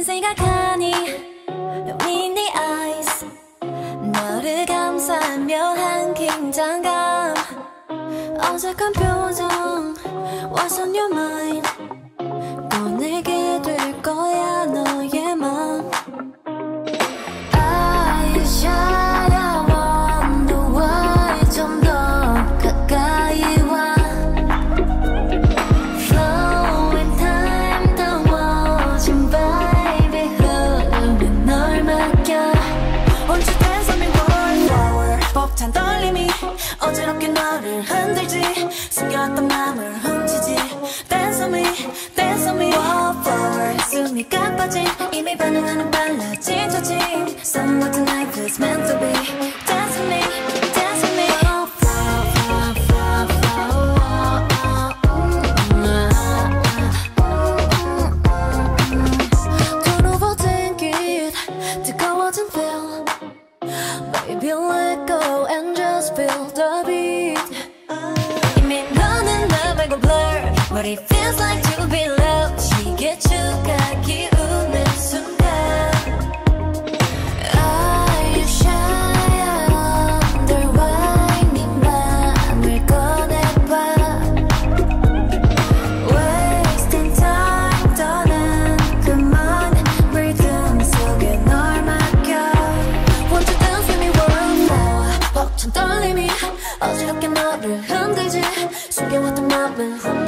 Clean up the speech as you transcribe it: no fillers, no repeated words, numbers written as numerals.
무슨 생각하니 in the eyes 너를 감싼 묘한 긴장감 어색한 표정 What's on your mind 꺼내게 될 거야 너의 맘 Are you shy? I wonder why 좀 더 가까이 와 Flowing time 더워진 baby 흐르면 널 맡겨 Won't you dance on me wallflower 벅찬 떨림이 어지럽게 너를 흔들지 숨겨왔던 맘을 훔치지 Dance on me, dance on me wallflower 숨이 가빠진 이미 반응하는 빨라진 조짐 Someone tonight feels meant to be Dance with me, dance with me wallflower, flower, Don't overthink it 뜨거워진 feel Baby let go and just feel the beat 이미 너는 나 말고 blur What it feels like to be loved 시계추가 기우는 순간 Are you shy? Under why 네 맘을 꺼내봐 Wasting time 더는 그만 리듬 속에 널 맡겨 Won't you dance with me wallflower 벅찬 떨림이 어지럽게 너를 흔들지 숨겨왔던 맘을